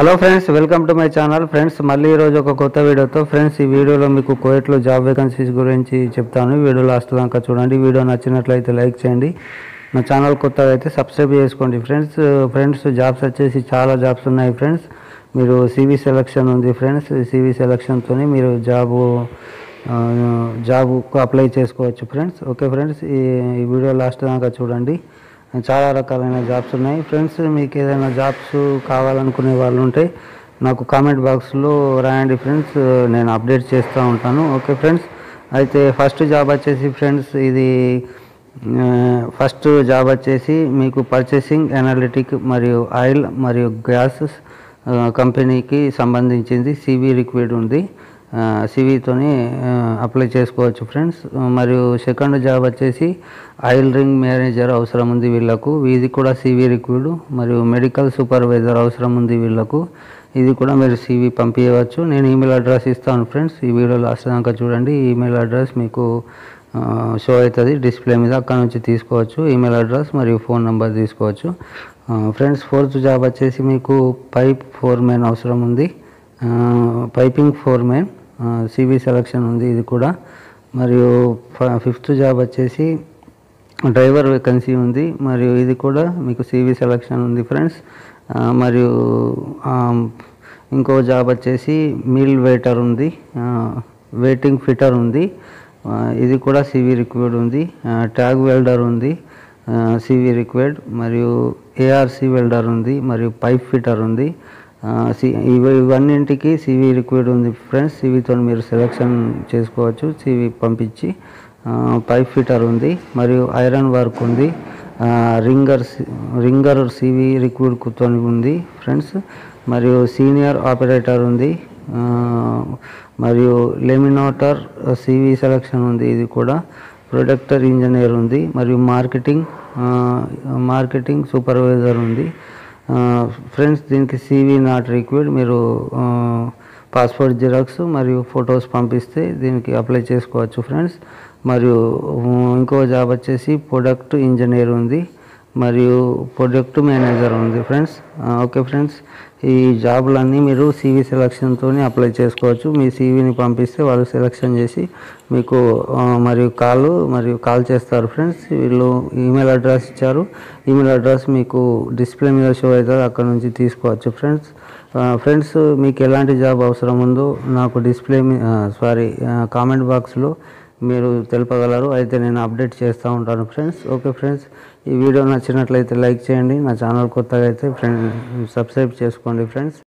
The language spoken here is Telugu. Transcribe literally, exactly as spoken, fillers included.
Hello friends, welcome to my channel. Friends, మళ్ళీ ఈరోజు ఒక కొత్త వీడియోతో. ఫ్రెండ్స్, ఈ వీడియోలో మీకు కువైట్లో జాబ్ వేకెన్సీస్ గురించి చెప్తాను. వీడియో లాస్ట్ దాకా చూడండి. వీడియో నచ్చినట్లయితే లైక్ చేయండి. నా ఛానల్ కొత్తగా అయితే సబ్స్క్రైబ్ చేసుకోండి. ఫ్రెండ్స్ ఫ్రెండ్స్ జాబ్స్ వచ్చేసి చాలా జాబ్స్ ఉన్నాయి. ఫ్రెండ్స్, మీరు సివి సెలక్షన్ ఉంది. ఫ్రెండ్స్, సివి సెలక్షన్తో మీరు జాబు జాబ్కు అప్లై చేసుకోవచ్చు. ఫ్రెండ్స్, ఓకే ఫ్రెండ్స్, ఈ వీడియో లాస్ట్ దాకా చూడండి. చాలా రకాలైన జాబ్స్ ఉన్నాయి. ఫ్రెండ్స్, మీకు ఏదైనా జాబ్స్ కావాలనుకునే వాళ్ళు ఉంటే నాకు కామెంట్ బాక్స్లో రాయండి. ఫ్రెండ్స్, నేను అప్డేట్ చేస్తూ ఉంటాను. ఓకే ఫ్రెండ్స్, అయితే ఫస్ట్ జాబ్ వచ్చేసి ఫ్రెండ్స్ ఇది ఫస్ట్ జాబ్ వచ్చేసి మీకు పర్చేసింగ్ అనలిటిక్ మరియు ఆయిల్ మరియు గ్యాస్ కంపెనీకి సంబంధించింది. సివి రిక్వైర్డ్ ఉంది. సివితోని అప్లై చేసుకోవచ్చు. ఫ్రెండ్స్, మరియు సెకండ్ జాబ్ వచ్చేసి ఆయిల్ రింగ్ మేనేజర్ అవసరం ఉంది వీళ్ళకు. ఇది కూడా సివి రిక్వైర్డ్. మరియు మెడికల్ సూపర్వైజర్ అవసరం ఉంది వీళ్ళకు. ఇది కూడా మీరు సివి పంపించవచ్చు. నేను ఈమెయిల్ అడ్రస్ ఇస్తాను. ఫ్రెండ్స్, ఈ వీడియో లాస్ట్ దాకా చూడండి. ఈమెయిల్ అడ్రస్ మీకు షో అవుతుంది డిస్ప్లే మీద. అక్కడ నుంచి తీసుకోవచ్చు ఈమెయిల్ అడ్రస్ మరియు ఫోన్ నెంబర్ తీసుకోవచ్చు. ఫ్రెండ్స్, ఫోర్త్ జాబ్ వచ్చేసి మీకు పైప్ ఫోర్మెన్ అవసరం ఉంది. పైపింగ్ ఫోర్మెన్ సివి సెలక్షన్ ఉంది ఇది కూడా. మరియు ఫిఫ్త్ జాబ్ వచ్చేసి డ్రైవర్ వేకెన్సీ ఉంది. మరియు ఇది కూడా మీకు సివి సెలక్షన్ ఉంది. ఫ్రెండ్స్, మరియు ఇంకో జాబ్ వచ్చేసి మీల్ వెయిటర్ ఉంది. వెయిటింగ్ ఫిటర్ ఉంది. ఇది కూడా సివి రిక్వైర్డ్ ఉంది. ట్యాగ్ వెల్డర్ ఉంది, సివి రిక్వైర్డ్. మరియు ఏఆర్సి వెల్డర్ ఉంది. మరియు పైప్ ఫిటర్ ఉంది. సి ఇవి ఇవన్నింటికి సివి రిక్వైర్డ్ ఉంది. ఫ్రెండ్స్, సివితో మీరు సెలెక్షన్ చేసుకోవచ్చు సివి పంపించి. పైప్ ఫిటర్ ఉంది. మరియు ఐరన్ వర్క్ ఉంది. రింగర్ రింగర్ సివి రిక్వైర్డ్తో ఉంది. ఫ్రెండ్స్, మరియు సీనియర్ ఆపరేటర్ ఉంది. మరియు లెమినేటర్ సివి సెలక్షన్ ఉంది ఇది కూడా. ప్రొడక్టర్ ఇంజనీర్ ఉంది. మరియు మార్కెటింగ్ మార్కెటింగ్ సూపర్వైజర్ ఉంది. ఫ్రెండ్స్, దీనికి సివి నాట్ రిక్వైర్డ్. మీరు పాస్పోర్ట్ జిరాక్స్ మరియు ఫొటోస్ పంపిస్తే దీనికి అప్లై చేసుకోవచ్చు. ఫ్రెండ్స్, మరియు ఇంకో జాబ్ వచ్చేసి ప్రొడక్ట్ ఇంజనీర్ ఉంది. మరియు ప్రొడక్ట్ మేనేజర్ ఉంది. ఫ్రెండ్స్, ఓకే ఫ్రెండ్స్, ఈ జాబులన్నీ మీరు సివి సెలక్షన్తో అప్లై చేసుకోవచ్చు. మీ సివిని పంపిస్తే వాళ్ళు సెలక్షన్ చేసి మీకు మరియు కాల్ మరియు కాల్ చేస్తారు. ఫ్రెండ్స్, వీళ్ళు ఈమెయిల్ అడ్రస్ ఇచ్చారు. ఈమెయిల్ అడ్రస్ మీకు డిస్ప్లే మీద షో అవుతుంది. అక్కడ నుంచి తీసుకోవచ్చు. ఫ్రెండ్స్ ఫ్రెండ్స్ మీకు ఎలాంటి జాబ్ అవసరం ఉందో నాకు డిస్ప్లే సారీ కామెంట్ బాక్స్లో మీరు తెలుపగలరు. అయితే నేను అప్డేట్ చేస్తూ ఉంటాను. ఫ్రెండ్స్, ఓకే ఫ్రెండ్స్, ఈ వీడియో నచ్చినట్లయితే లైక్ చేయండి. నా ఛానల్ కొత్తగా అయితే ఫ్రెండ్ సబ్స్క్రైబ్ చేసుకోండి. ఫ్రెండ్స్,